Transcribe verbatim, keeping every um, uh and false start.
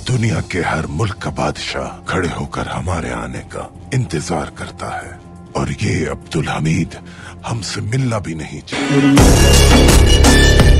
दुनिया के हर मुल्क का बादशाह खड़े होकर हमारे आने का इंतजार करता है, और ये अब्दुल हमीद हमसे मिलना भी नहीं चाहता।